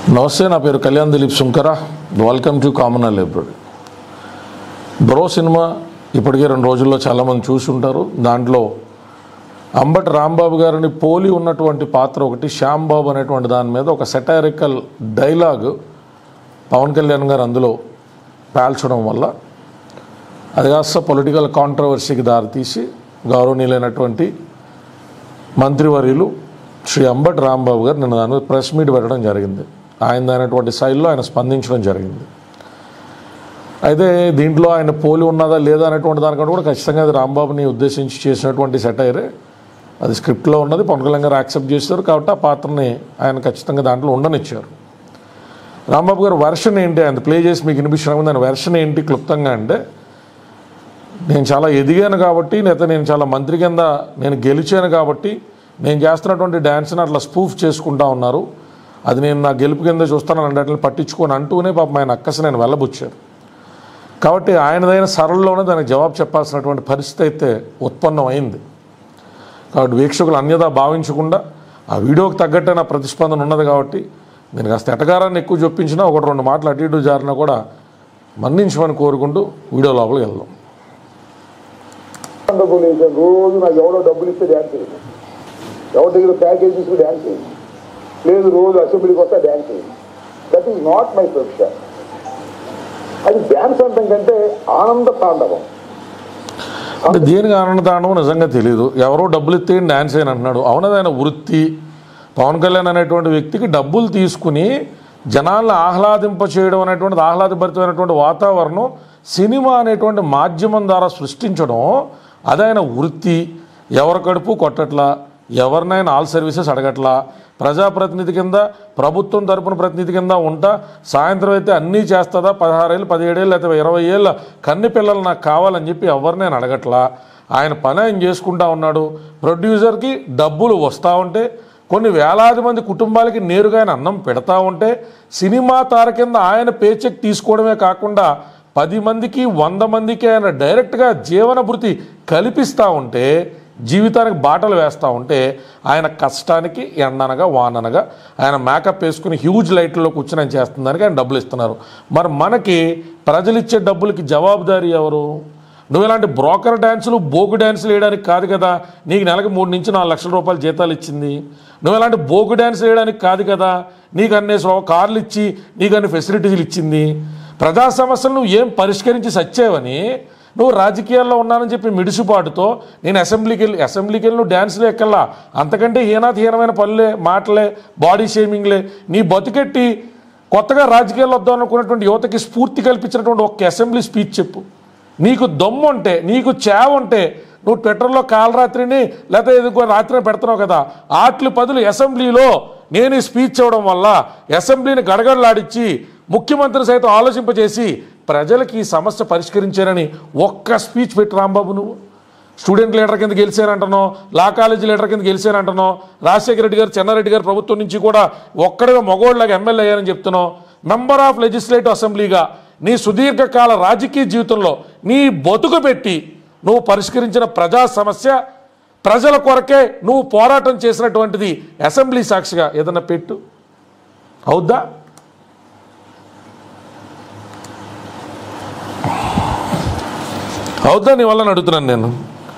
నమస్తే, నా పేరు Kalyan Dilip Sunkara. Welcome to common library. Bro cinema ఇప్పటికే 2 రోజుల్లో చాలామంది చూసి ఉంటారు. దాంట్లో అంబటి రాంబాబు గారిని పోలి ఉన్నటువంటి పాత్ర ఒకటి, శ్యాంబాబు అనేటువంటి దాని మీద ఒక సెటైరికల్ డైలాగ్ పవన్ కళ్యాణ్ గారు అందులో పేల్చడం వల్ల అది కాస్త పొలిటికల్ కాంట్రవర్సీకి దారితీసి గౌరవనీయులైనటువంటి మంత్రివర్యులు శ్రీ అంబటి రాంబాబు గారు నిన్న దాని మీద ప్రెస్ మీట్ పెట్టడం జరిగింది. ఆయనదైనటువంటి శైలిలో ఆయన స్పందించడం జరిగింది. అయితే దీంట్లో ఆయన పోలి ఉన్నదా లేదా అనేటువంటి దానికంటే కూడా ఖచ్చితంగా అది రాంబాబుని ఉద్దేశించి చేసినటువంటి సెటైరే. అది స్క్రిప్ట్లో ఉన్నది, పవన్ కళ్యాణ్ గారు యాక్సెప్ట్ చేశారు కాబట్టి ఆ పాత్రని ఆయన ఖచ్చితంగా దాంట్లో ఉండనిచ్చారు. రాంబాబు గారు వెర్షన్ ఏంటి, ఆయన ప్లే చేసి మీకు వినిపించడం దాని వెర్షన్ ఏంటి క్లుప్తంగా అంటే, నేను చాలా ఎదిగాను కాబట్టి, లేదా నేను చాలా మంత్రి కింద నేను గెలిచాను కాబట్టి నేను చేస్తున్నటువంటి డ్యాన్స్ని అట్లా స్పూఫ్ చేసుకుంటా ఉన్నారు, అది నేను నా గెలుపు కింద చూస్తాను అంటే పట్టించుకొని అంటూనే పాపం ఆయన అక్కసి నేను వెళ్ళబుచ్చారు. కాబట్టి ఆయనదైన సరళలోనే దానికి జవాబు చెప్పాల్సినటువంటి పరిస్థితి అయితే ఉత్పన్నం అయింది. కాబట్టి వీక్షకులు అన్యదా భావించకుండా ఆ వీడియోకి తగ్గట్టే నా ప్రతిస్పందన ఉన్నది కాబట్టి నేను కాస్త ఎటగారాన్ని ఎక్కువ చొప్పించినా 1-2 మాటలు అటు ఇటు జారినా కూడా మన్నించమని కోరుకుంటూ వీడియో లోపలికి వెళ్దాం. రోజు నాకు ఎవడో డబ్బులు ఇస్తే డ్యాన్స్ చేయండి, ఎవరి దగ్గర ప్యాకేజ్ తీసుకుని డ్యాన్స్ చేయండి, లేదు రోజు అసెంబ్లీకి వస్తే డ్యాన్స్ చేయండి. That is not my profession. అది డ్యాన్స్ అంతం కంటే ఆనంద తాండవం. అంటే దేనికి ఆనంద తాండవం నిజంగా తెలియదు. ఎవరో డబ్బులు ఇస్తే డ్యాన్స్ అని అంటున్నాడు. అవునది ఆయన వృత్తి. పవన్ కళ్యాణ్ అనేటువంటి వ్యక్తికి డబ్బులు తీసుకుని జనాలను ఆహ్లాదింప చేయడం అనేటువంటిది, ఆహ్లాదభరితమైనటువంటి వాతావరణం సినిమా అనేటువంటి మాధ్యమం ద్వారా సృష్టించడం అది ఆయన వృత్తి. ఎవరి కడుపు కొట్టట్లా, ఎవరినైనా ఆల్ సర్వీసెస్ అడగట్లా, ప్రజాప్రతినిధి కింద ప్రభుత్వం తరపున ప్రతినిధి కింద ఉంటా, సాయంత్రం అయితే అన్నీ చేస్తుందా, 16 ఏళ్ళు 17 ఏళ్ళు లేకపోతే 20 ఏళ్ళ కన్ని పిల్లలు నాకు కావాలని చెప్పి ఎవరిని నేను అడగట్లా. ఆయన పని ఆయన చేసుకుంటా ఉన్నాడు. ప్రొడ్యూసర్కి డబ్బులు వస్తూ ఉంటే, కొన్ని వేలాది మంది కుటుంబాలకి నేరుగా ఆయన అన్నం పెడతా ఉంటే, సినిమా తార కింద ఆయన పేచెక్ తీసుకోవడమే కాకుండా 10 మందికి 100 మందికి ఆయన డైరెక్ట్గా జీవన భృతి కల్పిస్తూ ఉంటే, జీవితానికి బాటలు వేస్తూ ఉంటే, ఆయన కష్టానికి ఎండనగా వాననగా ఆయన మేకప్ వేసుకుని హ్యూజ్ లైట్లలో కూర్చొని ఆయన చేస్తుందానికి ఆయన డబ్బులు ఇస్తున్నారు. మరి మనకి ప్రజలు ఇచ్చే డబ్బులకి జవాబుదారీ ఎవరు? నువ్వు ఇలాంటి బ్రోకర్ డ్యాన్సులు, బోగు డ్యాన్సులు వేయడానికి కాదు కదా నీకు నెలకు 3 నుంచి 4 లక్షల రూపాయలు జీతాలు ఇచ్చింది. నువ్వు ఇలాంటి బోగు డ్యాన్స్ వేయడానికి కాదు కదా నీకు అన్ని కార్లు ఇచ్చి నీకు అన్ని ఫెసిలిటీలు ఇచ్చింది. ప్రజా సమస్యలు నువ్వు ఏం పరిష్కరించి సచ్చేవని నువ్వు రాజకీయాల్లో ఉన్నానని చెప్పి మిడిసిపాటుతో నేను అసెంబ్లీకి వెళ్ళి నువ్వు డ్యాన్స్లు ఎక్కల్లా. అంతకంటే హీనమైన పనులే, మాటలే, బాడీ షేమింగ్లే. నీ బతికెట్టి కొత్తగా రాజకీయాల్లో వద్దాం అనుకున్నటువంటి యువతకి స్ఫూర్తి కల్పించినటువంటి ఒక్క అసెంబ్లీ స్పీచ్ చెప్పు. నీకు దమ్ము ఉంటే, నీకు చేవ ఉంటే నువ్వు ట్విట్టర్లో కాలరాత్రిని లేకపోతే ఏదో రాత్రిని పెడుతున్నావు కదా, ఆట్లు పదులు అసెంబ్లీలో నేను ఈ స్పీచ్ ఇవ్వడం వల్ల అసెంబ్లీని గడగడలాడించి ముఖ్యమంత్రిని సైతం ఆలోచింపజేసి ప్రజలకి ఈ సమస్య పరిష్కరించారని ఒక్క స్పీచ్ పెట్టి రాంబాబు, నువ్వు స్టూడెంట్ లీడర్ కింద గెలిచానంటున్నావు, లా కాలేజీ లీడర్ కింద గెలిచానంటున్నావు, రాజశేఖర రెడ్డి గారు, చెన్నారెడ్డి గారు ప్రభుత్వం నుంచి కూడా ఒక్కడిగా మగోళ్ళగా ఎమ్మెల్యే అయ్యారని చెప్తున్నావు. మెంబర్ ఆఫ్ లెజిస్లేటివ్ అసెంబ్లీగా నీ సుదీర్ఘకాల రాజకీయ జీవితంలో నీ బతుకు పెట్టి నువ్వు పరిష్కరించిన ప్రజా సమస్య, ప్రజల కొరకే నువ్వు పోరాటం చేసినటువంటిది అసెంబ్లీ సాక్షిగా ఏదన్నా పెట్టు. అవుద్దా? అవుద్దా నీ వల్ల అడుగుతున్నాను నేను.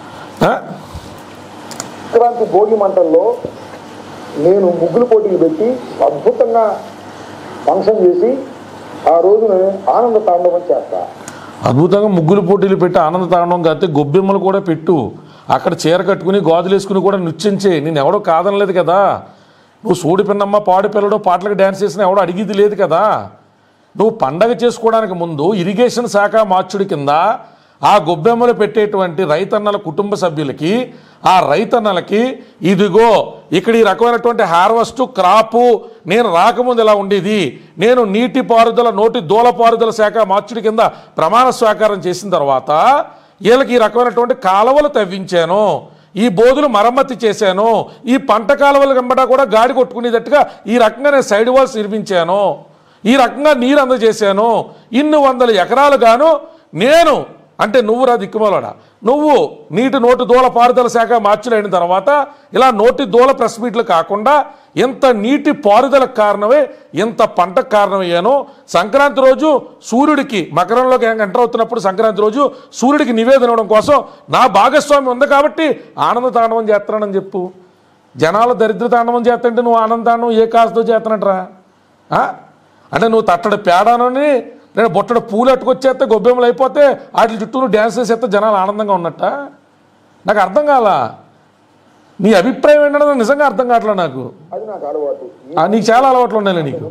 సంక్రాంతి భోగి మంటల్లో నేను ముగ్గులు పోటీలు పెట్టి అద్భుతంగా ఫంక్షన్ చేసి ఆ రోజున ఆనంద తాండవం చేస్తా. అద్భుతంగా ముగ్గులు పోటీలు పెట్టి ఆనంద తాండవం కాస్తే గొబ్బెమ్మలు కూడా పెట్టు. అక్కడ చీర కట్టుకుని గాజులు వేసుకుని కూడా నృత్యించే. నేను ఎవడో కాదనలేదు కదా. నువ్వు సూడి పిన్నమ్మ పాడి పిల్లడో పాటలకు డ్యాన్స్ చేసినా ఎవడో అడిగేది లేదు కదా. నువ్వు పండగ చేసుకోవడానికి ముందు ఇరిగేషన్ శాఖ మార్చుడి కింద ఆ గొబ్బెమ్మలు పెట్టేటువంటి రైతన్నల కుటుంబ సభ్యులకి, ఆ రైతన్నలకి ఇదిగో ఇక్కడ ఈ రకమైనటువంటి హార్వెస్ట్ క్రాపు నేను రాకముందు ఎలా ఉండేది, నేను నీటిపారుదల నోటి దూలపారుదల శాఖ మార్చుడి కింద ప్రమాణ స్వీకారం చేసిన తర్వాత వీళ్ళకి ఈ రకమైనటువంటి కాలువలు తవ్వించాను, ఈ బోధులు మరమ్మతి చేశాను, ఈ పంట కాలువల వెంబడా కూడా గాడి కొట్టుకునేటట్టుగా ఈ రకంగా నేను సైడ్ వాల్స్ నిర్మించాను, ఈ రకంగా నీరు అందజేశాను, ఇన్ని వందల ఎకరాలు గాను నేను అంటే నువ్వురా దిక్కుమాలాడా, నువ్వు నీటి నోటి దూల పారుదల శాఖ మార్చులైన తర్వాత ఇలా నోటి దూల ప్రెస్ మీట్లు కాకుండా ఎంత నీటి పారుదలకు కారణమే ఎంత పంటకు కారణమయ్యానో సంక్రాంతి రోజు సూర్యుడికి మకరంలోకి ఎంటర్ అవుతున్నప్పుడు సంక్రాంతి రోజు సూర్యుడికి నివేదన ఇవ్వడం కోసం నా భాగస్వామి ఉంది కాబట్టి ఆనంద తాండవం చేస్తున్నానని చెప్పు. జనాలు దరిద్ర తాండవం చేస్తుంటే నువ్వు ఆనంద తాండవం ఏ కాస్తో చేస్తున్నట్రా? అంటే నువ్వు తట్టడి పేడానని నేను బొట్టడు పూలు అట్టుకొచ్చేస్తే గొబ్బెమ్మలు అయిపోతే వాటి చుట్టూ నువ్వు డ్యాన్స్ చేసేస్తే జనాలు ఆనందంగా ఉన్నట్ట? నాకు అర్థం కాలా. నీ అభిప్రాయం ఏంటంటే నిజంగా అర్థం కావట్లేదు నాకు. అది నాకు అలవాటు. నీకు చాలా అలవాట్లు ఉన్నాయి నీకు.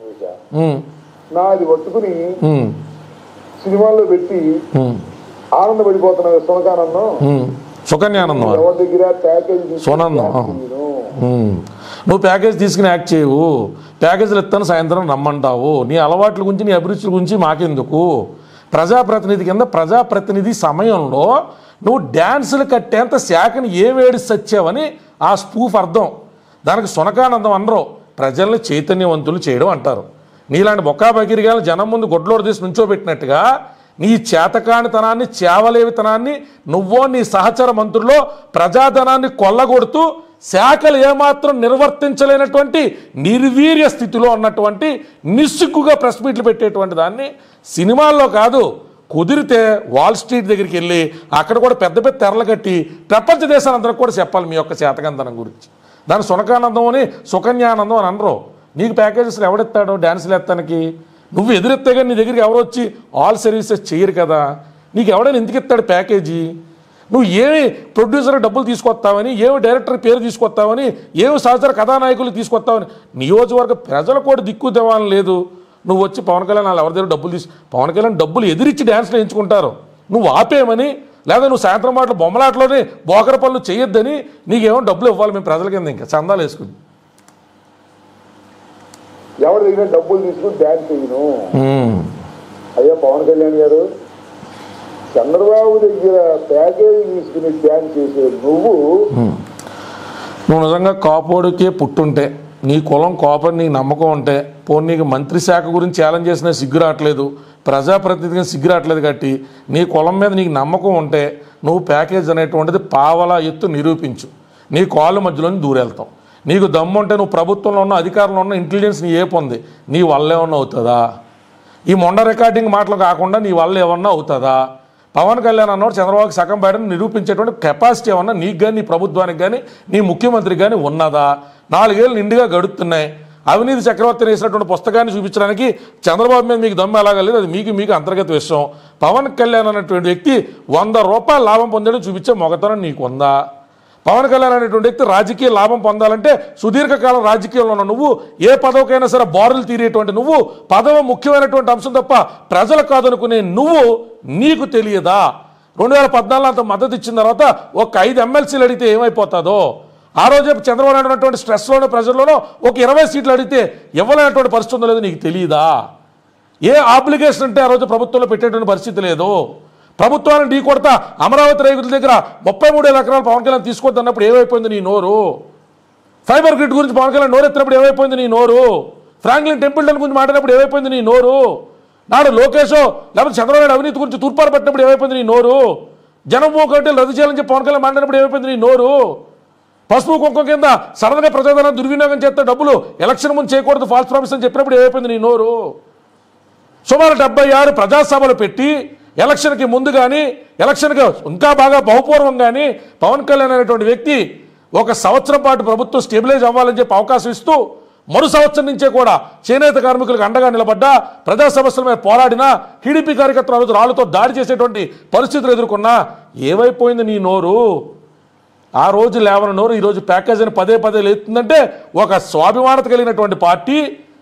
నాది పట్టుకుని సినిమాల్లో పెట్టి ఆనందపడిపోతున్నా సునకానందం, సుకన్యానందం, ఎవరి దగ్గర ప్యాకేజ్ సునందం. నువ్వు ప్యాకేజ్ తీసుకుని యాక్ట్ చేయవు, ప్యాకేజీలు ఇస్తాను సాయంత్రం రమ్మంటావు. నీ అలవాట్ల గురించి నీ అభిరుచుల గురించి మాకెందుకు? ప్రజాప్రతినిధి కింద ప్రజాప్రతినిధి సమయంలో నువ్వు డ్యాన్సులు కట్టేంత శాఖని ఏవేడి సచ్చావని ఆ స్పూఫ్ అర్థం. దానికి సునకానందం అనరు, ప్రజల్ని చైతన్యవంతులు చేయడం అంటారు. నీలాంటి బొక్కా బకిరిగాలు జనం ముందు గొడ్లోడు తీసి నుంచోబెట్టినట్టుగా నీ చేతకానితనాన్ని చేవలేవితనాన్ని నువ్వో నీ సహచర మంత్రుల్లో ప్రజాధనాన్ని కొల్లగొడుతూ శాఖలు ఏమాత్రం నిర్వర్తించలేనటువంటి నిర్వీర్య స్థితిలో ఉన్నటువంటి నిస్సిగ్గుగా ప్రెస్ మీట్లు పెట్టేటువంటి దాన్ని సినిమాల్లో కాదు, కుదిరితే వాల్ స్ట్రీట్ దగ్గరికి వెళ్ళి అక్కడ కూడా పెద్ద పెద్ద తెరలు కట్టి ప్రపంచ దేశాలందరికి కూడా చెప్పాలి మీ యొక్క చేతకంతనం గురించి. దాని సునకానందం అని సుకన్యానందం అని అనరు. నీకు ప్యాకేజెస్లు ఎవడెత్తాడో డ్యాన్సులు ఎత్తానికి? నువ్వు ఎదురెత్తే కానీ నీ దగ్గరికి ఎవరు వచ్చి ఆల్ సర్వీసెస్ చేయరు కదా. నీకు ఎవడైనా ఎందుకు ఇస్తాడు ప్యాకేజీ? నువ్వు ఏమి ప్రొడ్యూసర్ డబ్బులు తీసుకొస్తావని, ఏమి డైరెక్టర్ పేరు తీసుకొస్తావని, ఏమి సహచర కథానాయకులు తీసుకొస్తావని నియోజకవర్గ ప్రజలు కూడా దిక్కు దేవాలని లేదు. నువ్వు వచ్చి పవన్ కళ్యాణ్ వాళ్ళు ఎవరి దగ్గర డబ్బులు పవన్ కళ్యాణ్ డబ్బులు ఎదిరించి డ్యాన్స్లో ఎంచుకుంటారు. నువ్వు ఆపేయమని లేదా నువ్వు సాయంత్రం మాటలు బొమ్మలాటలోనే బోకర పనులు చేయొద్దని నీకేమో డబ్బులు ఇవ్వాలి మేము ప్రజల కింద ఇంకా చందాలు వేసుకుని. ఎవరి దగ్గర డబ్బులు తీసుకుని డ్యాన్స్ చేయను. అయ్యా పవన్ కళ్యాణ్ గారు, చంద్రబాబు దగ్గర ప్యాకేజీ తీసుకుని డ్యాన్స్ చేసే నువ్వు నిజంగా కాపోడికే పుట్టుంటే, నీ కులం కాపని నీకు నమ్మకం ఉంటే, పోనీ నీకు మంత్రి శాఖ గురించి ఛాలెంజ్ చేసినా సిగ్గు రావట్లేదు, ప్రజాప్రతినిధిగా సిగ్గు రావట్లేదు కాబట్టి నీ కులం మీద నీకు నమ్మకం ఉంటే నువ్వు ప్యాకేజ్ అనేటువంటిది పావలా ఎత్తు నిరూపించు. నీ కాళ్ళ మధ్యలోని దూరెళ్తాం. నీకు దమ్ము ఉంటే నువ్వు ప్రభుత్వంలో ఉన్న అధికారంలో ఉన్న ఇంటెలిజెన్స్ నీ ఏముంది, నీ వల్ల ఏమన్నా అవుతుందా? ఈ మొండ రికార్డింగ్ మాటలు కాకుండా నీ వల్ల ఏమన్నా అవుతుందా? పవన్ కళ్యాణ్ అన్నవాడు చంద్రబాబుకి సగం బయటను నిరూపించేటువంటి కెపాసిటీ ఏమన్నా నీకు కానీ నీ ప్రభుత్వానికి కానీ నీ ముఖ్యమంత్రికి కానీ ఉన్నదా? 4 ఏళ్ళు నిండుగా గడుస్తున్నాయి. అవినీతి చక్రవర్తిని వేసినటువంటి పుస్తకాన్ని చూపించడానికి చంద్రబాబు మీద మీకు దమ్ము ఎలాగ లేదు, అది మీకు అంతర్గత విషయం. పవన్ కళ్యాణ్ అన్నటువంటి వ్యక్తి 100 రూపాయలు లాభం పొందడం చూపించే మొగతనం నీకు ఉందా? పవన్ కళ్యాణ్ అనేటువంటి వ్యక్తి రాజకీయ లాభం పొందాలంటే సుదీర్ఘకాలం రాజకీయంలో ఉన్న నువ్వు, ఏ పదవికైనా సరే బారులు తీరేటువంటి నువ్వు, పదవి ముఖ్యమైనటువంటి అంశం తప్ప ప్రజలు కాదనుకునే నువ్వు, నీకు తెలియదా 2014 అంత మద్దతు ఇచ్చిన తర్వాత ఒక 5 ఎమ్మెల్సీలు అడిగితే ఏమైపోతుందో? ఆ రోజు చంద్రబాబు నాయుడు ఉన్నటువంటి స్ట్రెస్లోనో ప్రజల్లోనో ఒక 20 సీట్లు అడిగితే ఇవ్వలేనటువంటి పరిస్థితి ఉందో లేదో నీకు తెలియదా? ఏ ఆబ్లిగేషన్ అంటే ఆ రోజు ప్రభుత్వంలో పెట్టేటువంటి పరిస్థితి లేదు. ప్రభుత్వాన్ని ఢీ కొడతా అమరావతి రైతుల దగ్గర 33,000 ఎకరాలు పవన్ కళ్యాణ్ తీసుకొద్దన్నప్పుడు ఏమైపోయింది నీ నోరు? ఫైబర్ గ్రిడ్ గురించి పవన్ కళ్యాణ్ నోరెత్తినప్పుడు ఏమైపోయింది నీ నోరు? ఫ్రాంక్లిన్ టెంపుల్టన్ గురించి మాట్లాడినప్పుడు ఏమైపోయింది నీ నోరు? నాడు లోకేషో లేకపోతే చంద్రబాబు నాయుడు అవినీతి గురించి తూర్పారు పట్టినప్పుడు ఏమైపోయింది నీ నోరు? జనభూ కమిటీలు రద్దు చేయాలని చెప్పి పవన్ కళ్యాణ్ మాట్లాడినప్పుడు ఏమైపోయింది నీ నోరు? పసుపు కుంకుమ కింద సడన్గా ప్రజాధనం దుర్వినియోగం చేస్తే డబ్బులు ఎలక్షన్ ముందు చేయకూడదు ఫాల్స్ ప్రామిస్ అని చెప్పినప్పుడు ఏమైపోయింది నీ నోరు? సుమారు 76 ప్రజాసభలు పెట్టి ఎలక్షన్కి ముందు కానీ ఎలక్షన్కి ఇంకా బాగా బహుపూర్వం కానీ పవన్ కళ్యాణ్ అనేటువంటి వ్యక్తి 1 సంవత్సరం పాటు ప్రభుత్వం స్టెబిలైజ్ అవ్వాలని చెప్పి అవకాశం ఇస్తూ మరు సంవత్సరం నుంచే కూడా చేనేత కార్మికులకు అండగా నిలబడ్డా, ప్రజా సమస్యల మీద పోరాడినా, టీడీపీ కార్యకర్తలు రోజు రాళ్లతో దాడి చేసేటువంటి పరిస్థితులు ఎదుర్కొన్నా ఏమైపోయింది నీ నోరు? ఆ రోజు లేవని నోరు ఈరోజు ప్యాకేజ్ అని పదే లేస్తుందంటే ఒక స్వాభిమానత కలిగినటువంటి పార్టీ,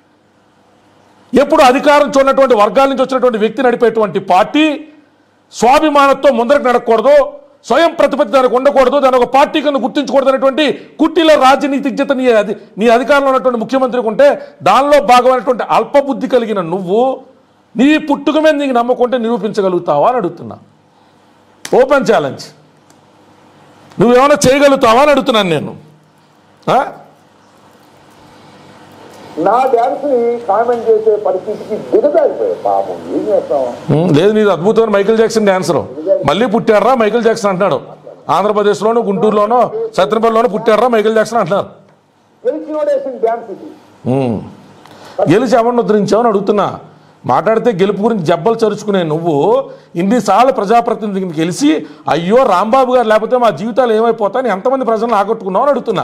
ఎప్పుడు అధికారం చూడనటువంటి వర్గాల నుంచి వచ్చినటువంటి వ్యక్తి నడిపేటువంటి పార్టీ స్వాభిమానంతో ముందరకు నడకూడదు, స్వయం ప్రతిపత్తి దానికి ఉండకూడదు, దాని ఒక పార్టీ కింద గుర్తించకూడదు అనేటువంటి కుట్టిలో రాజనీతిజ్ఞత నీ అధికారంలో ఉన్నటువంటి ముఖ్యమంత్రికి ఉంటే దానిలో భాగమైనటువంటి అల్పబుద్ధి కలిగిన నువ్వు నీ పుట్టుక మీద నీకు నమ్మకుంటే నిరూపించగలుగుతావా అని అడుగుతున్నా. Open challenge. నువ్వేమైనా చేయగలుగుతావా అని అడుగుతున్నాను నేను. నా డ్యాన్స్ ని కామెంట్ చేసే పరిస్థితికి దిగజారిపోయాయి పాపం. ఏం చేస్తాం? లేదు, నీది అద్భుతమైన మైకేల్ జాక్సన్ డాన్సర్. మళ్ళీ పుట్టారా మైకేల్ జాక్సన్ అంటున్నాడు. ఆంధ్రప్రదేశ్లోనూ గుంటూరులోనూ సత్యనపల్లిలోనూ పుట్టారా మైకేల్ జాక్సన్ అంటున్నారు. గెలిచి ఎవరిని ఉద్ధరించావని అడుగుతున్నా. మాట్లాడితే గెలుపు గురించి జబ్బలు చరుచుకునే నువ్వు ఇన్నిసార్లు ప్రజాప్రతినిధిని గెలిచి అయ్యో రాంబాబు గారు లేకపోతే మా జీవితాలు ఏమైపోతాయని ఎంతమంది ప్రజలను ఆకట్టుకున్నావు అని అడుగుతున్నా.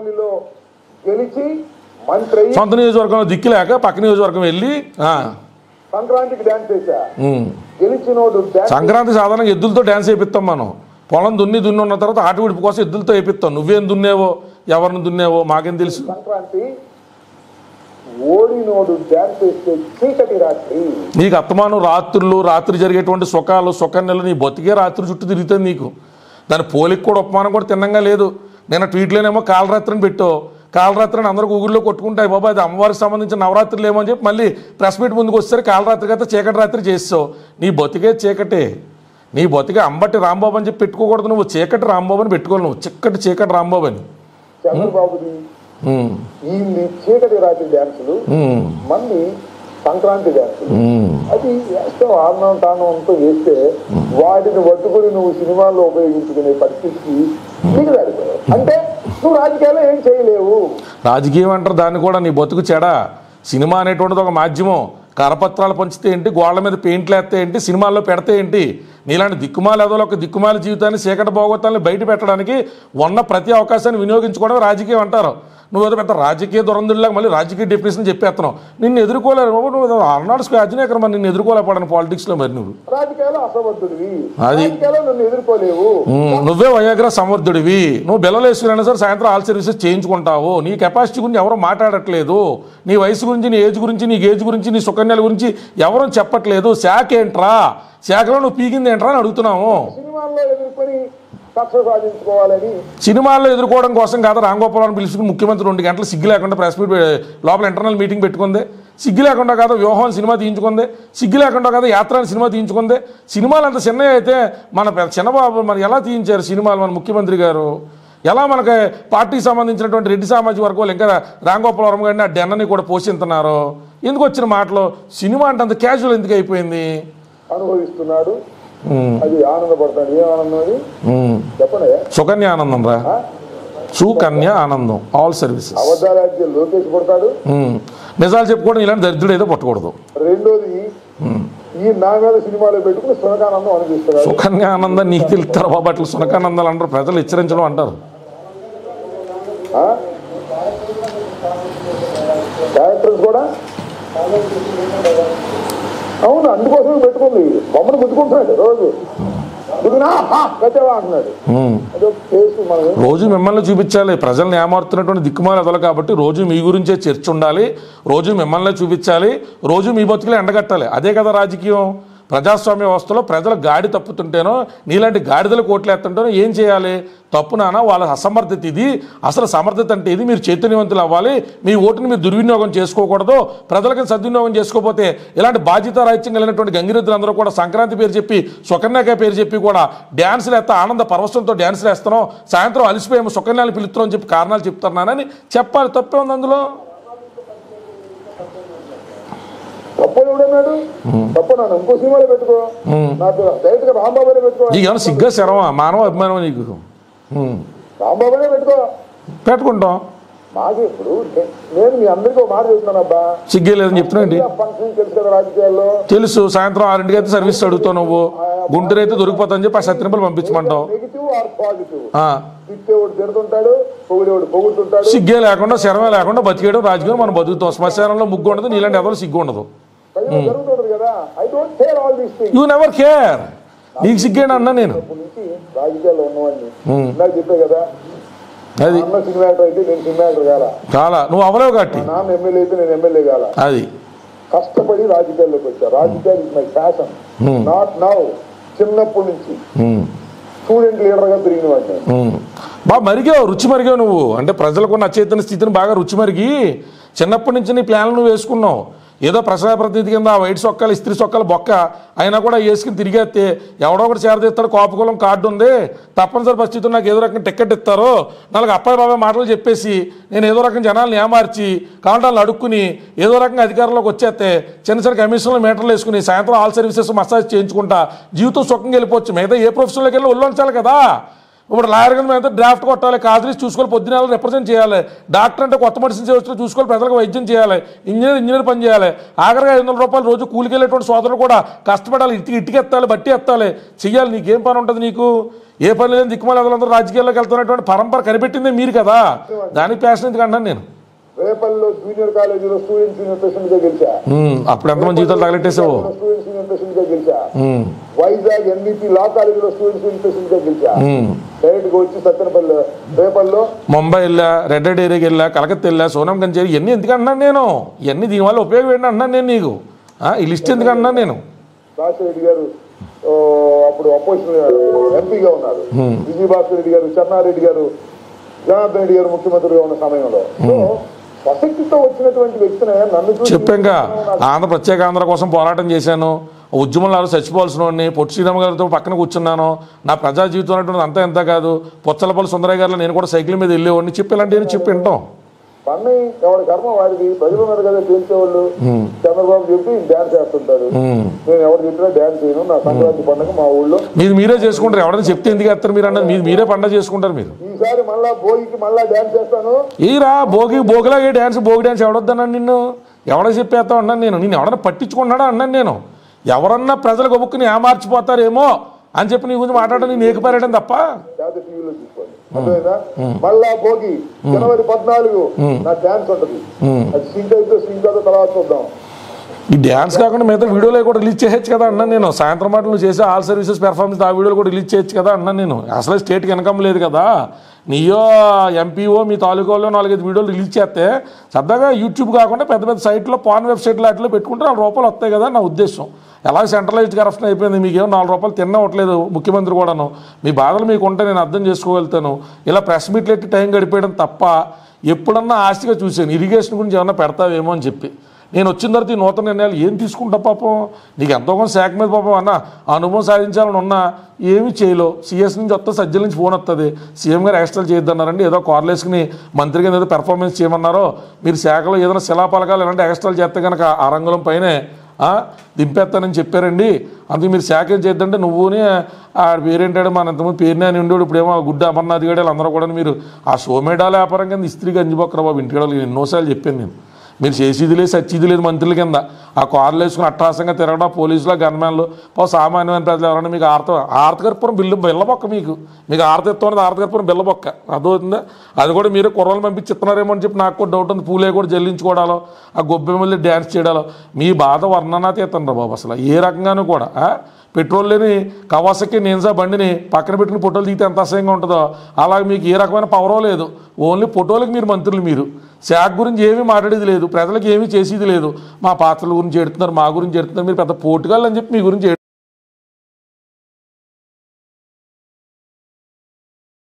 సొంత నియోజకవర్గంలో దిక్కు లేక పక్క నియోజకవర్గం వెళ్ళి సంక్రాంతికి డాన్స్ చేశా. సంక్రాంతి సాధారణంగా ఎద్దులతో డాన్స్ వేయిస్తాం మనం. పొలం దున్ని ఉన్న తర్వాత ఆట విడుపు కోసం ఎద్దులతో వేయిస్తాం. నువ్వేం దున్నేవో ఎవరిని దున్నేవో మాకేం తెలుసు. సంక్రాంతి ఓడినోడు డాన్స్ చేస్తే చీకటి రాత్రి. నీకు అత్తమాను రాత్రి జరిగేటువంటి సుఖన్నెలు నీ బతికే రాత్రి చుట్టూ తిరుగుతుంది నీకు. దాని పోలికి కూడా ఉపమానం కూడా తిన్నంగా లేదు. నేను ట్వీట్లోనేమో కాలరాత్రిని పెట్టావు. కాలరాత్రిని అందరూ గూగుల్లో కొట్టుకుంటాయి బాబా అది అమ్మవారికి సంబంధించిన నవరాత్రులు ఏమో అని చెప్పి మళ్ళీ ప్రెస్ మీట్ ముందుకు వస్తారు కాలరాత్రికి అయితే చీకటి రాత్రి చేస్తావు. నీ బతికే చీకటే. నీ బతికే అంబటి రాంబాబు అని చెప్పి పెట్టుకోకూడదు. నువ్వు చీకటి రాంబాబు అని పెట్టుకోవాలి. నువ్వు చీకటి రాంబాబు అని. చంద్రబాబుది ఈ చీకటి రాత్రి డ్యాన్సులు మళ్ళీ సంక్రాంతి డ్యాన్సులు అది వేస్తావు. ఆనందం తానంతో వేస్తే వాటిని పట్టుకుని నువ్వు సినిమాల్లో ఉపయోగించుకునే పరిస్థితికి నీకు దాడిపోయావు. అంటే నువ్వు రాజకీయాల్లో ఏం చేయలేవు. రాజకీయం అంటారు దాన్ని కూడా. నీ బతుకు చెడ. సినిమా అనేటువంటిది ఒక మాధ్యమం. కరపత్రాలు పంచితే ఏంటి, గోళ్ల మీద పెయింట్లు వేస్తే ఏంటి, సినిమాల్లో పెడితే ఏంటి. నీలాంటి దిక్కుమాల ఏదో ఒక దిక్కుమాల జీవితాన్ని చీకటి భోగోతాన్ని బయట పెట్టడానికి ఉన్న ప్రతి అవకాశాన్ని వినియోగించుకోవడం రాజకీయం అంటారు. నువ్వేదో పెద్ద రాజకీయ దురందులాగా మళ్ళీ రాజకీయ డెఫినేషన్ చెప్పేస్తున్నావు. నిన్ను ఎదుర్కోలేరు బాబు. నువ్వు ఆర్నాల్డ్ స్క్వార్జెనెగర్ మరి నిన్ను ఎదుర్కోలేకపోవడం పాలిటిక్స్లో. మరి నువ్వు అది నువ్వే వయాగ్రా సమర్థుడివి. నువ్వు బెల్లలేసుకున్నా సరే సాయంత్రం ఆల్ సర్వీసెస్ చేయించుకుంటావు. నీ కెపాసిటీ గురించి ఎవరో మాట్లాడట్లేదు. నీ వయసు గురించి, నీ ఏజ్ గురించి, నీ ఏజ్ గురించి, నీ సుకన్యల గురించి ఎవరూ చెప్పట్లేదు. శాఖ ఏంట్రా, శాఖలో నువ్వు పీకింది ఏంట్రా అని అడుగుతున్నావు. సినిమాల్లో ఎదుర్కోవడం కోసం కాదు రాంగోపాలను పిలుచుకుని ముఖ్యమంత్రి 2 గంటలు సిగ్గు లేకుండా ప్రెస్ మీట్ లోపల ఇంటర్నల్ మీటింగ్ పెట్టుకుందే. సిగ్గు లేకుండా కాదు వ్యూహం సినిమా తీయించుకుందే. సిగ్గు లేకుండా కాదు యాత్ర సినిమా తీయించుకుందే. సినిమాలు అంత చిన్నవి అయితే మన చిన్నబాబు మరి ఎలా తీయించారు సినిమాలు మన ముఖ్యమంత్రి గారు? ఎలా మనకి పార్టీకి సంబంధించినటువంటి రెడ్డి సామాజిక వర్గాలు ఇంకా రాంగోపాలవరం గారిని ఆ డెన్నని కూడా పోషిస్తున్నారు. ఎందుకు వచ్చిన మాటలు? సినిమా అంటే అంత క్యాజువల్ ఎందుకు అయిపోయింది? అనుభవిస్తున్నాడు, అది ఆనందపడతాడు. ఏ ఆనందం అది చెప్పండి. సుకన్య ఆనందం రా, సుకన్య ఆనందం ఆల్ సర్వీసెస్. అబద్ధాలు లోకేష్ పడతాడు. నిజాలు చెప్పుకోవడం ఇలాంటి దరిద్రుడు ఏదో పట్టకూడదు. రెండోది ఈ నాగాల సినిమాలో పెట్టుకుని సునకానందం అనిపిస్తున్నాడు. సుకన్య ఆనందం నీకు తెలుస్తారు బాబు. అట్లా సునకానందాలు అంటారు, ప్రజలు హెచ్చరించడం అంటారు. డైరెక్టర్స్ కూడా అవును అందుకోసం పెట్టుకుంది. బొమ్మను గుర్తుకుంటున్నాడు రోజు అంటున్నాడు. రోజు మిమ్మల్ని చూపించాలి. ప్రజల్ని ఏమారుతున్నటువంటి దిక్కుమాల ఎదలు కాబట్టి రోజు మీ గురించే చర్చ ఉండాలి. రోజు మిమ్మల్ని చూపించాలి. రోజు మీ బతుకులే ఎండగట్టాలి. అదే కదా రాజకీయం. ప్రజాస్వామ్య వ్యవస్థలో ప్రజలు గాడి తప్పుతుంటేనో నీలాంటి గాడిదలు కోట్లేస్తుంటేనో ఏం చేయాలి? తప్పు నానా వాళ్ళ అసమర్థత ఇది. అసలు సమర్థత అంటే ఇది. మీరు చైతన్యవంతులు అవ్వాలి. మీ ఓటుని మీరు దుర్వినియోగం చేసుకోకూడదు. ప్రజలకు సద్వినియోగం చేసుకోకపోతే ఇలాంటి బాధ్యతారాహిత్యం కలిగినటువంటి గంగిరెద్దులందరూ కూడా సంక్రాంతి పేరు చెప్పి సుకన్యక పేరు చెప్పి కూడా డ్యాన్సులు వేస్తా ఆనంద పరవశంతో డ్యాన్సులు వేస్తున్నాం. సాయంత్రం అలసిపోయాము సుకన్యాలు పిలుస్తున్నాం అని చెప్పి కారణాలు చెప్తున్నానని చెప్పాలి. తప్పే ఉంది అందులో. తప్పన్నాడు తప్పన్నాను. ఇంకో సినిమాలో పెట్టుకో. నాకు డైరెక్ట్ గా రాంబాబునే పెట్టుకో. నీకేమైనా సిగ్గా శరమా మానవ అభిమానం నీకు? రాంబాబునే పెట్టుకుంటాం. మాకు ఇప్పుడు నేను మీ అందరికీ మాట చెప్తున్నాను అబ్బా. సిగ్గే లేదని చెప్తున్నాండి. ఫంక్షన్ తెలుసు కదా రాజకీయాల్లో. తెలుసు. సాయంత్రం 6 అయితే సర్వీస్ అడుగుతావు నువ్వు. గుంటూరు అయితే దొరికిపోతావు చెప్పి ఆ సత్యనపల్లి పంపించమంటావు. Negative or positive. తిట్టేవాడు తిడుతుంటాడు, పొగిడేవాడు పొగుడుతుంటాడు. సిగ్గే లేకుండా శరమే లేకుండా బతికేయడం రాజకీయం. మనం బతుకుతాం. శ్మశానంలో ముగ్గు ఉండదు. నీలాంటి ఎవరు సిగ్గు ఉండదు. You never care. నీకు సిగ్గేనా అన్నా నేను రాజకీయాల్లో ఉన్నవాడిని నాకు చెప్పే కదా. అది సినిమా యాక్టర్ అయితే నేను సినిమా యాక్టర్ కాలా. నువ్వు అవలేవు కాబట్టి. నాన్న ఎమ్మెల్యే అయితే నేను ఎమ్మెల్యే కాలా. అది కష్టపడి రాజకీయాల్లోకి వచ్చా. రాజకీయాలు is my passion. Not now. చిన్నప్పటి నుంచి స్టూడెంట్ లీడర్ గా పెరిగిన వాడిని. బాగా మరిగావు, రుచి మరిగావు నువ్వు. అంటే ప్రజలకు ఉన్న అచేతన స్థితిని బాగా రుచి మరిగి చిన్నప్పటి నుంచి నీ ప్లాన్లు నువ్వు వేసుకున్నావు. ఏదో ప్రజాప్రతినిధి కింద ఆ వైట్ సొక్కలు ఇస్త్రీ సొక్కలు బొక్క అయినా కూడా వేసుకుని తిరిగేస్తే ఎవడో ఒకటి చేరదీస్తాడు, కోపకులం కార్డు ఉంది, తప్పనిసరి పరిస్థితుల్లో నాకు ఏదో రకం టికెట్ ఇస్తారు, నాకు అప్పాయి బాబాయ్ మాటలు చెప్పేసి నేను ఏదో రకం జనాలను ఏమార్చి కాంటాలను అడుక్కుని ఏదో రకంగా అధికారంలోకి వచ్చేస్తే చిన్న చిన్న కమిషన్లు మీటర్లు వేసుకుని సాయంత్రం ఆల్ సర్వీసెస్ మసాజ్ చేయించుకుంటా జీవితం సుఖంగా వెళ్ళిపోవచ్చు. మిగతా ఏ ప్రొఫెషన్లోకి వెళ్ళి ఒళ్ళొంచాలి కదా. ఇప్పుడు లాయర్ కింద మేము డ్రాఫ్ట్ కొట్టాలి, కాదురీస్ చూసుకోవాలి, పొద్దున రిప్రజెంట్ చేయాలి, డాక్టర్ అంటే కొత్త మెడిసిన్ చేయవచ్చు చూసుకోవాలి, ప్రజలకు వైద్యం చేయాలి, ఇంజనీర్ పని చేయాలి, ఆఖరిగా 500 రూపాయలు రోజు కూలికి వెళ్ళేటువంటి సోదరులు కూడా కష్టపడాలి, ఇటుకి ఎత్తాలి, బట్టి ఎత్తాలి, చెయ్యాలి. నీకేం పని ఉంటుంది? నీకు ఏ పని లేని దిక్కుమాలి అందరూ రాజకీయాల్లోకి వెళ్తున్నటువంటి పరంపర కనిపెట్టిందే మీరు కదా. దానికి ప్యాషన్ ఎందుకు అంటాను నేను. రేపల్లో జూనియర్ కాలేజీలో స్టూడెంట్స్ యూనియన్ ప్రెసిడెంట్ గా గెలిచా. అప్పుడు ఎంతమంది జీవితాలు తగలెట్టేసావు. స్టూడెంట్స్ యూనియన్ ప్రెసిడెంట్ గా గెలిచా. వైజాగ్ ఎన్ఈపీ లా కాలేజీలో స్టూడెంట్స్ యూనియన్ ప్రెసిడెంట్ గా గెలిచా. డైరెక్ట్ గా వచ్చి సత్తెనపల్లి రేపల్లో ముంబై వెళ్ళా, రెడ్ ఏరియాకి వెళ్ళా, కలకత్తా వెళ్ళా, సోనం గంజ్ ఇవన్నీ ఎందుకు అన్నాను నేను. ఇవన్నీ దీనివల్ల ఉపయోగం ఏంటి అన్నాను నేను. నీకు ఈ లిస్ట్ ఎందుకు అన్నాను నేను. రాజశేఖర్ గారు అప్పుడు అపోజిషన్ ఎంపీగా ఉన్నారు, విజయభాస్కర్ రెడ్డి గారు, చెన్నారెడ్డి గారు, జనార్దన్ రెడ్డి గారు ముఖ్యమంత్రిగా ఉన్న సమయంలో ప్రసక్తితో వచ్చినటువంటి వ్యక్తిని నన్ను చెప్పాక ఆంధ్ర ప్రత్యేక ఆంధ్ర కోసం పోరాటం చేశాను, ఉద్యమంలో చచ్చిపోవాల్సిన వాడిని, పొట్టి శ్రీరామ్ గారితో పక్కన కూర్చున్నాను, నా ప్రజా జీవితం అనేటువంటి అంతా ఎంత కాదు, పొచ్చలపల్లి సుందరయ్య గారిలో నేను కూడా సైకిల్ మీద వెళ్ళేవాడిని చెప్పేలాంటి చెప్పి వింటాం. పన్ను ఎవరి కర్మ వాడిది. ప్రజలు ఉన్నారు కదా తేల్చేవాళ్ళు. చంద్రబాబు చెప్పి డ్యాన్స్ చేస్తుంటారు, నేను ఎవరు చెప్పినా డ్యాన్స్ చేయను. నా సంక్రాంతి పండుగ మా ఊళ్ళో మీరే చేసుకుంటారు. ఎవరైనా చెప్తే ఎందుకు వేస్తారు మీరు అన్నది. మీరే పండుగ చేసుకుంటారు. మీరు ఈసారి మళ్ళా భోగికి మళ్ళా డ్యాన్స్ చేస్తాను. ఈరా భోగిలాగే డ్యాన్స్, భోగి డ్యాన్స్ ఎవడొద్దన్నాను నిన్ను. ఎవడో చెప్పేస్తావు అన్నాను నేను. నేను ఎవడన్నా పట్టించుకున్నాడా అన్నాను నేను. ఎవరన్నా ప్రజలు గొబ్బుక్కుని ఏమార్చిపోతారేమో అని చెప్పి నీ గురించి మాట్లాడడం నేను ఏకపారేయడం తప్ప. టీవీలో చూసుకోండి మళ్ళా భోగి జనవరి 14 నా డ్యాన్స్ ఉంటుంది. అది సింక్ అయితే సింక్ అయితే తర్వాత చూద్దాం. ఈ డ్యాన్స్ కాకుండా మిగతా వీడియోలో కూడా రిలీజ్ చేయొచ్చు కదా అన్నాను నేను. సాయంత్రం మాటలు నువ్వు చేసే ఆల్ సర్వీసెస్ పెర్ఫార్మెన్స్ ఆ వీడియోలు కూడా రిలీజ్ చేయొచ్చు కదా అన్నాను నేను. అసలే స్టేట్కి ఇన్కమ్ లేదు కదా. నీయో ఎంపీఓ మీ తాలూకాలో 4-5 వీడియోలు రిలీజ్ చేస్తే సరదాగా యూట్యూబ్ కాకుండా పెద్ద పెద్ద సైట్లో పాన్ వెబ్సైట్లో వాటిలో పెట్టుకుంటే 4 రూపాయలు వస్తాయి కదా నా ఉద్దేశం. ఎలా సెంట్రలైజ్డ్ కరప్షన్ అయిపోయింది. మీకేమో 4 రూపాయలు తినవట్లేదు ముఖ్యమంత్రి కూడాను. మీ బాధలు మీకు ఉంటే నేను అర్థం చేసుకోగలుగుతాను. ఇలా ప్రెస్ మీట్లు ఎట్టి టైం గడిపేయడం తప్ప ఎప్పుడన్నా ఆస్తిగా చూశాను ఇరిగేషన్ గురించి ఏమన్నా పెడతావేమో అని చెప్పి. నేను వచ్చిన తర్వాత ఈ నూతన నిర్ణయాలు ఏం తీసుకుంటా పాపం. నీకు ఎంతో కొంత శాఖ మీద పాపం అన్న అనుభవం సాధించాలని ఉన్నా ఏమీ చేయలేవు. సీఎస్ నుంచి వస్తే సజ్జల నుంచి ఫోన్ వస్తుంది, సీఎం గారు ఎక్స్ట్రా చేయొద్దన్నారండి, ఏదో కార్లేసుకుని మంత్రి కింద ఏదో పెర్ఫార్మెన్స్ చేయమన్నారో, మీరు శాఖలో ఏదైనా శిలాపలకాలు ఇలాంటి ఎక్స్ట్రాలు చేస్తే కనుక ఆ రంగులం పైనే దింపేస్తానని చెప్పారండి. అందుకే మీరు శాఖ ఏం చేద్దంటే నువ్వునే ఆ పేరేంటాడు మన ఇంతమంది పేరునే అని ఉండేవాడు, ఇప్పుడేమో గుడ్డ అమర్నాథ్ గారు అందరూ కూడా మీరు ఆ సోమేడాల వ్యాపారం కింద ఇస్త్రీ గంజిబొక్కరా బాబు. ఇంటికి ఎన్నోసార్లు చెప్పాను నేను. మీరు చేసేది లేదు సచ్చేది లేదు మంత్రుల కింద ఆ కార్లు వేసుకుని అట్రాసంగా తిరగడం, పోలీసులు గన్మెన్లు సామాన్యమైన ప్రజలు ఎవరైనా మీకు ఆర్తకర్పూరం బిల్లబొక్క మీకు ఆర్తెత్తున్నది ఆర్తకర్పూరం బిల్లబొక్క అర్థమవుతుందా. అది కూడా మీరు కుర్రలు పంపించి ఇస్తున్నారేమో అని చెప్పి నాకు కూడా డౌట్ ఉంది. పూలే కూడా జల్లించుకోవడాలో ఆ గొబ్బెమ్మల్ని డ్యాన్స్ చేయడాలో మీ బాధ వర్ణనాతీతం రా బాబు. అసలు ఏ రకంగానూ కూడా పెట్రోల్ లేని కవాసకి నింజా బండిని పక్కన పెట్టుకుని ఫోటోలు దిగితే ఎంత అసహ్యంగా ఉంటుందో అలాగే మీకు ఏ రకమైన పవరో లేదు. ఓన్లీ ఫోటోలకి మీరు మంత్రులు. మీరు శాఖ గురించి ఏమీ మాట్లాడేది లేదు, ప్రజలకు ఏమీ చేసేది లేదు. మా పాత్రల గురించి ఎడుతున్నారు, మా గురించి ఎడుతున్నారు, మీరు పెద్ద పోటుగాళ్ళు అని చెప్పి మీ గురించి